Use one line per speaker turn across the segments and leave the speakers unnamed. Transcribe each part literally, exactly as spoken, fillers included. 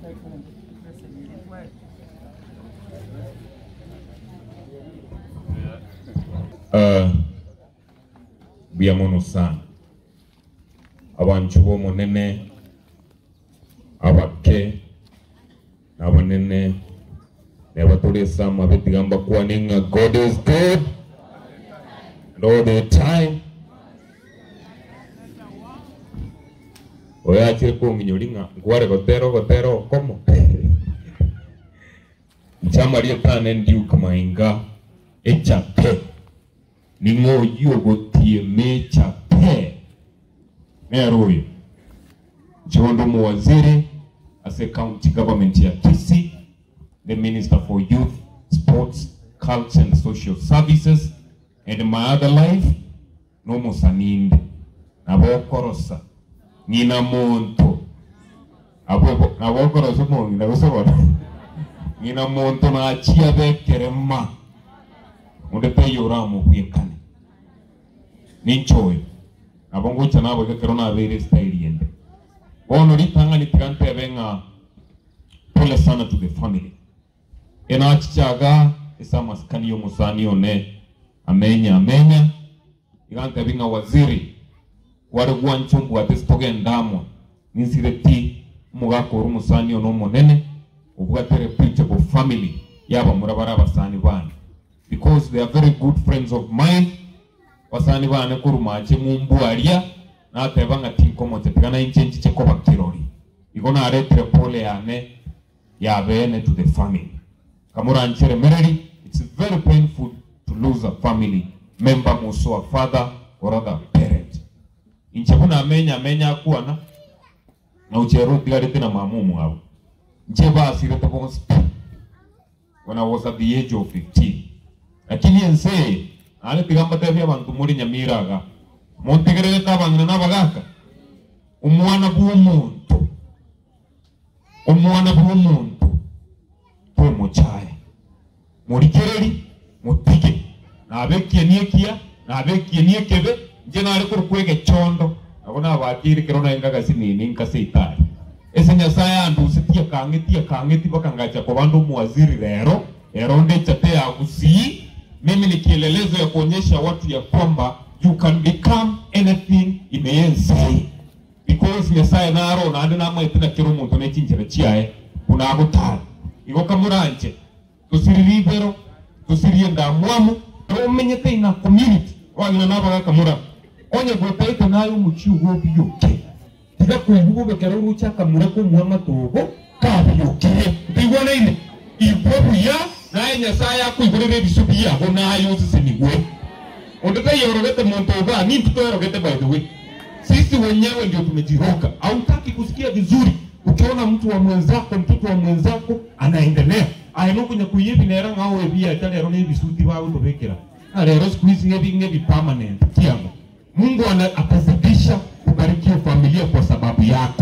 Uh, biamono sana abantu bo monene abake nabanene nebatulesa amabetigamba kuwaninga God is good and all the time. Oya chile ko nginyolinga ngware gotero gotero komo Nchama ria tane ndiu kamainga echape ningo yu gotie mechape neruyo Chondo Mwaziri as a county government ya Kisii, the Minister for Youth, Sports, Culture and Social Services, and my other life, no musaninde nabokorosa nina monto abo nabokorosa mo nina gusabona nina monto na achia bekerema munde peyora mu kwekane ninchoy abongo chanabo kekerona abere style yende ono litanga nitigante benga pole sana to the family ena chichaga esa maskani yo musani one amenya amenya igante benga waziri wale gwanchumbu atestoge ndamo nisireti mugakora musani ono monene ubwatere principal family yaba murabara basani bana because they are very good friends of mine basani bana kurumache mumbuaria na tebanga tinkomo tetikana inchenchi cheko bakirori igona aretre pole yane ya bene to the family kamura nchere mereri. It's very painful to lose a family member, muso a father or other parent. Inchebuna amenya amenya akuana na ucheru tigarete na mamumu hapo ncheba asirete bonsi when I was at the age of fifteen. Lakini ense ale tigamba tebya bantu muri nyamiraga montegerere tabangana nabagaka umwana bw'umuntu umwana bw'umuntu to muchaye muri kereri mutike nabekiye niekia nabekiye niekebe nje nari kurukwege chondo abona abakiri kerona engaga sinini nkasitari ese nyasaya andusitia kangetia kangeti bakangacha kwa bandu muwaziri rero eronde chate ya kusi. Mimi ni kielelezo ya kuonyesha watu ya kwamba you can become anything imeyenzi because nyasaya naro na ande nama itina kiro muntu nechinjira chiae unagutara iko kamuranje tusiribero tusirienda mwamu umenyete ina community wagina nabaga kamura onye gotaite nayo muchi ugobi yoke tiga kubugo bekero rucha kamura ko muama togo kabi yoke bigona ine ibobu ya na nyasaya kuigurere bisubia bona ayo sisinigwe ondeta yorogete montoga ni mtu yorogete by the way sisi wenyewe ndio tumejiroka. Hautaki kusikia vizuri ukiona mtu wa mwenzako mtoto wa mwenzako anaendelea aino kunya kuyibi nera ngawe bia tale rone bisuti bawe tobekera ale rose squeeze ngebi ngebi permanent kiamo. Mungu atazidisha kubariki familia kwa sababu yako.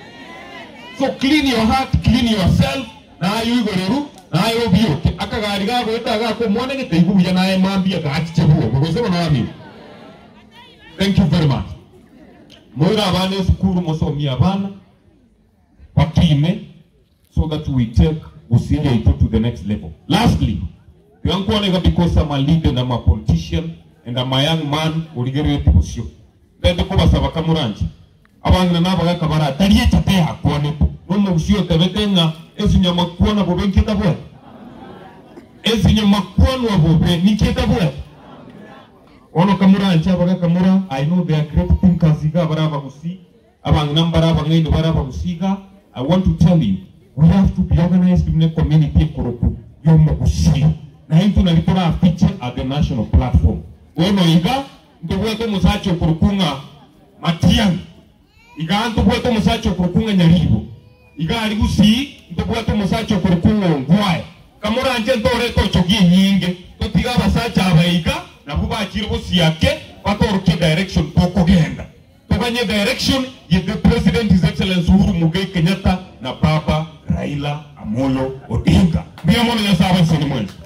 So clean your heart, clean yourself na ayo igoreru na ayo bioke akagari gago etaga ko mone ngete igubuya na emambia gachichebuo bogosema na wami. Thank you very much. Moira abana sukuru mosomi abana wakime so that we take Busia ito to the next level. Lastly, yankuone because I'm a leader and I'm a politician and I'm a young man uligere Busia. Then the kuba saba kamuranchi abana nabaga kabara tariye chate akwane no Busia tebetenga ezinya makwana bobe nketa bwa ezinya makwana bobe niketa bwa ono kamuranchi abaga kamura. I know they are great thinkers iga baraba Busia abanga nambara abanga baraba Busia. I want to tell you, we have to be organized in the community koroku yomo Busia na hitu na litora feature at the national platform. Ono iga ntuweto musacho kurukunga Matiang iga ntuweto musacho kurukunga Nyaribo iga aligusi ntuweto musacho kurukunga Ngwae kamura nje ntore to chogi nyinge to tiga basacha abaiga na buba achiro Busia ke batoroke direction poko genda tokanye direction ye the president his excellence Uhuru Muigai Kenyatta na baba Raila Amolo Odinga. Bia mono ya sawa sini mwenzi.